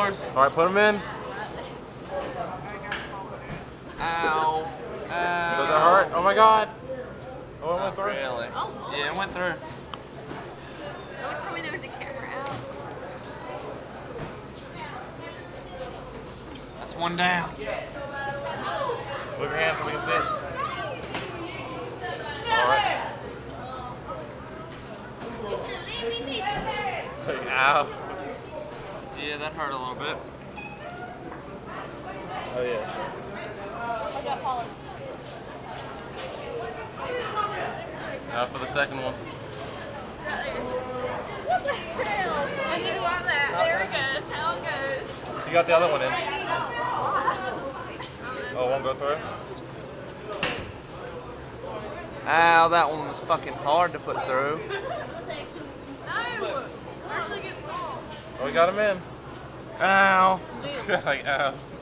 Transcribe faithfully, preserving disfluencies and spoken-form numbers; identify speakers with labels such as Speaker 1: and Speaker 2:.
Speaker 1: yours.
Speaker 2: Alright, put them in.
Speaker 1: Ow. Ow.
Speaker 2: Does it hurt? Oh my god. Oh, it went through?
Speaker 1: Really?
Speaker 3: Oh,
Speaker 1: yeah, it went through.
Speaker 3: Don't tell me there was a camera out.
Speaker 1: That's one down.
Speaker 2: Move your hand so we can see it. Alright. Ow.
Speaker 1: Yeah, that hurt a little bit.
Speaker 2: Oh yeah.
Speaker 3: I got Paula.
Speaker 2: Now for the second one.
Speaker 3: What the hell? I didn't want that. There it goes. How it goes.
Speaker 2: You got the other one in. Oh, it won't go through?
Speaker 1: Ow, that one was fucking hard to put through.
Speaker 3: No! Actually get wrong.
Speaker 2: Oh, we got him in.
Speaker 1: Ow.
Speaker 2: Like, ow.